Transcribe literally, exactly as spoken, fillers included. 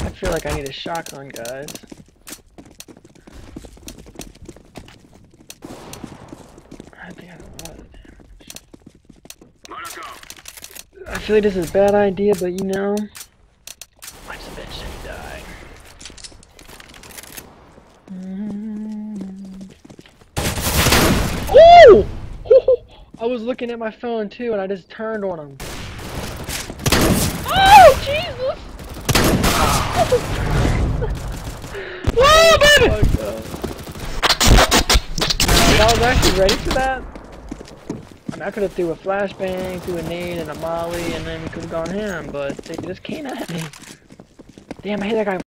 I feel like I need a shotgun, guys. I think I don't know the damage. I feel like this is a bad idea, but you know, I just eventually die. Mm-hmm. Oh! I was looking at my phone too, and I just turned on him. Oh, Jesus! Whoa, baby! Oh, God. I was actually ready for that. I mean, I could have threw a flashbang, threw a nade, and a molly, and then we could have gone ham, but they just came at me. Damn, I hit that guy.